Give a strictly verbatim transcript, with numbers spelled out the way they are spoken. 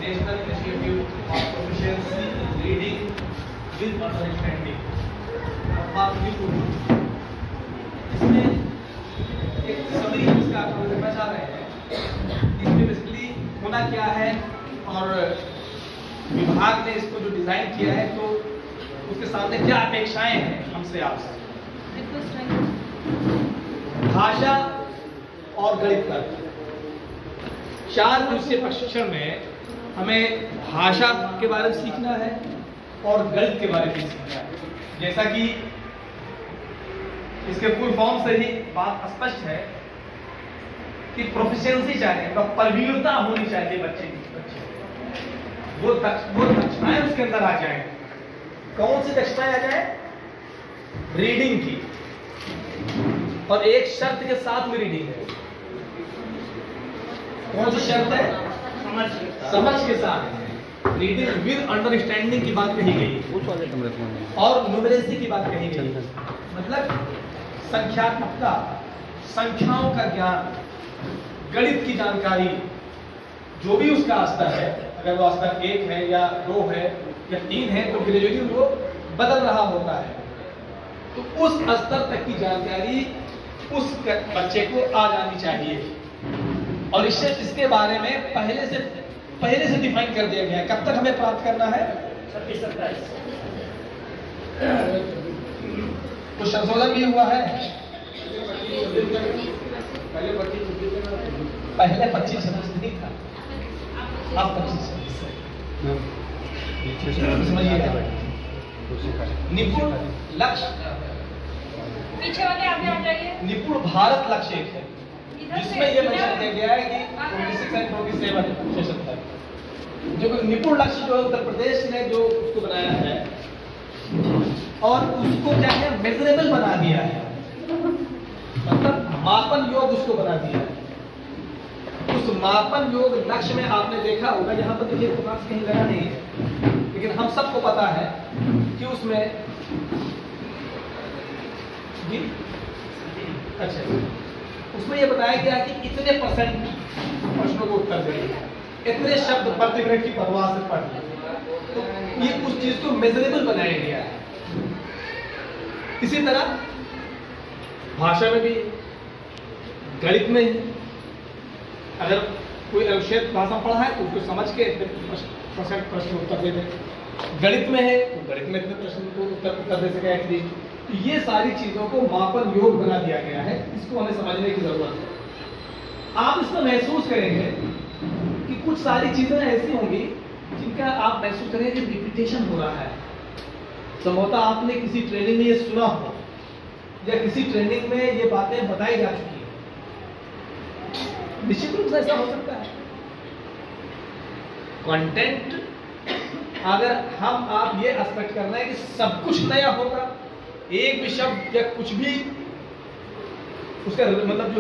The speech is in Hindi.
National institute of proficiency reading with understanding. इसमें एक समरी इसका आपको करना चाह रहे हैं। इसमें बेसिकली होना क्या है और विभाग ने इसको जो डिजाइन किया है तो उसके सामने क्या अपेक्षाएं हैं हमसे आपसे। भाषा और गणित का चार दिवसीय प्रशिक्षण में हमें भाषा के बारे में सीखना है और गणित के बारे में सीखना है। जैसा कि इसके फुल फॉर्म से ही बात स्पष्ट है कि प्रोफिशिएंसी चाहिए, प्रवीणता होनी चाहिए बच्चे की, बच्चे वो दक्ष वो दक्षताएं उसके अंदर आ जाए। कौन सी दक्षताएं आ जाए? रीडिंग की, और एक शर्त के साथ में रीडिंग है। कौन सी शर्त है? समझ समझ के साथ रीडिंग विद अंडरस्टैंडिंग की बात कही गई और न्यूमरेसी की बात कही गई। मतलब संख्यात्मकता, संख्याओं का ज्ञान, गणित की जानकारी, जो भी उसका स्तर है, अगर वो स्तर एक है या दो है या तीन है तो ग्रेजुअली वो बदल रहा होता है। तो उस स्तर तक की जानकारी उस बच्चे को आ जानी चाहिए और इससे इसके बारे में पहले से पहले से डिफाइन कर दिया गया है। कब तक हमें प्राप्त करना है? छब्बीस सत्ताईस। तो संशोधन भी हुआ है। पहले पच्चीस छब्बीस नहीं था, अब पच्चीस छब्बीस समझिएगा। निपुण लक्ष्य, पीछे वाले आगे आ जाइए। निपुण भारत लक्ष्य एक है जिसमें यह मेंशन किया गया है कि छब्बीस और सैंतालीस प्रतिशत तक। जो निपुण लक्ष्य जो है उत्तर प्रदेश ने जो उसको बनाया है और उसको क्या है, मेजरेबल बना दिया है, मतलब मापन योग उसको बना दिया है। उस मापन योग लक्ष्य में आपने देखा होगा, यहाँ पर देखिए मार्क्स कहीं लगा नहीं है, लेकिन हम सबको पता है कि उसमें जी अच्छा उसमें यह बताया गया कि इतने परसेंट प्रश्नों को उत्तर देंगे, इतने शब्द प्रति मिनट की परवाह से पढ़। तो ये उस चीज को मेजरेबल बनाया गया है। इसी तरह भाषा में भी, गणित में अगर कोई अनुच्छेद भाषा पढ़ा है तो उसको समझ के इतने परसेंट प्रश्न उत्तर दे दे। गणित में है तो गणित में इतने प्रश्न को उत्तर उत्तर दे सके एटलीस्ट। तो ये सारी चीजों को मापन योग बना दिया गया है, इसको हमें समझने की जरूरत है। आप इसमें महसूस करेंगे कि कुछ सारी चीजें ऐसी होंगी जिनका आप महसूस करेंगे कि रिपीटेशन हो रहा है। संभवतः आपने किसी ट्रेनिंग में ये सुना हो या किसी ट्रेनिंग में ये बातें बताई जा चुकी है, निश्चित रूप से ऐसा हो सकता है। कंटेंट अगर हम आप ये एक्सपेक्ट करना है कि सब कुछ नया होगा, एक भी शब्द या कुछ भी उसका मतलब